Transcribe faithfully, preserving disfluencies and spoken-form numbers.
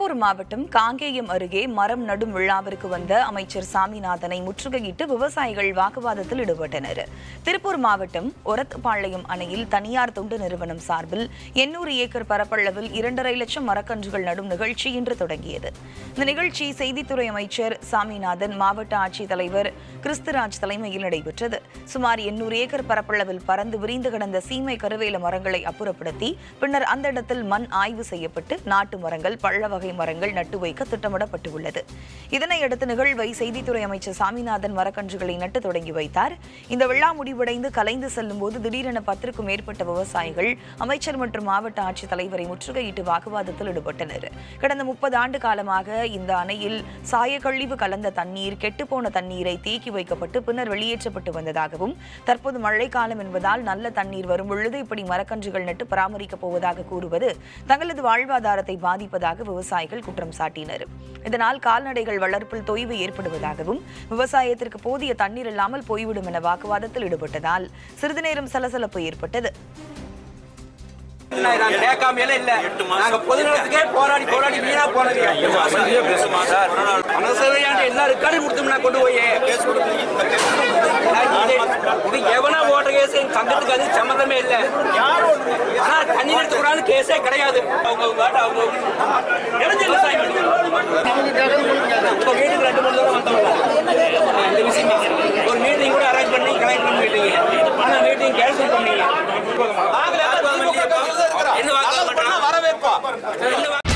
திருப்பூர் மாவட்டம் காங்கேயம் அருகே மரம் நடும் விழாவிற்கு வந்த அமைச்சர் சாமிநாதனை முற்றுகையிட்டு விவசாயிகள் வாக்குவாதத்தில் ஈடுபட்டனர். திருப்பூர் மாவட்டம் ஒரத்துப்பாளையம் அணையில் தனியார் தொண்டு நிறுவனம் சார்பில் எண்ணூறு ஏக்கர் பரப்பளவில் இரண்டரை லட்சம் மரக்கன்றுகள் நடும் நிகழ்ச்சி இன்று தொடங்கியது. இந்த நிகழ்ச்சி செய்தித்துறை அமைச்சர் சாமிநாதன், மாவட்ட ஆட்சித்தலைவர் கிறிஸ்துராஜ் தலைமையில் நடைபெற்றது. சுமார் எண்ணூறு ஏக்கர் பரப்பளவில் பறந்து விரிந்து கிடந்த சீமை கருவேல மரங்களை அப்புறப்படுத்தி பின்னர் அந்த இடத்தில் மண் ஆய்வு செய்யப்பட்டு நாட்டு மரங்கள், பழ வகை மரங்கள் நட்டு வைக்க திட்டமிடப்பட்டுள்ளது. இதனையடுத்து நிகழ்வை செய்தித்துறை அமைச்சர் சாமிநாதன் மரக்கன்றுகளை நட்டு தொடங்கி வைத்தார். இந்த விழா முடிவடைந்து கலைந்து செல்லும் போது திடீரென பத்திற்கும் மேற்பட்ட விவசாயிகள் அமைச்சர் மற்றும் மாவட்ட ஆட்சித் தலைவரை முற்றுகையிட்டு வாக்குவாதத்தில் ஈடுபட்டனர். கடந்த முப்பது ஆண்டு காலமாக இந்த அணையில் சாயக்கழிவு கலந்த தண்ணீர், கெட்டுப்போன தண்ணீரை தேக்கி வைக்கப்பட்டு பின்னர் வெளியேற்றப்பட்டு வந்ததாகவும், தற்போது மழைக்காலம் என்பதால் நல்ல தண்ணீர் வரும் பொழுது இப்படி மரக்கன்றுகள் நட்டு பராமரிக்கப் போவதாக கூறுவது தங்களது வாழ்வாதாரத்தை பாதிப்பதாக விவசாயிகள் குற்றம் சாட்டினர். இதனால் கால்நடைகள் வளர்ப்பில் தொய்வு ஏற்படுவதாகவும், விவசாயத்திற்கு போதிய தண்ணீர் இல்லாமல் போய்விடும் என வாக்குவாதத்தில் ஈடுபட்டதால் சிறிது நேரம் சலசலப்பு ஏற்பட்டது. போராடி போராடி வீணா போனது எல்லா ரெக்கார்டும் கொடுத்தோம்னா கொண்டு போய் இது எவனா ஓட்ட கேஸ் சங்கத்துக்கு அது சம்மந்தமே இல்லை. ஆனா தண்ணி எடுத்துக்கூடாது கேஸே கிடையாது. வீட்டுக்கு ரெண்டு மூணு தூரம் வந்தவங்க இந்த விஷயமா ஒரு மீட்டிங் கூட அரேஞ்ச் பண்ணி கலெக்ட் பண்ணி மீட்டிங் ஆனா மீட்டிங் கேன்சல் பண்ணீங்க. வரவேற்பா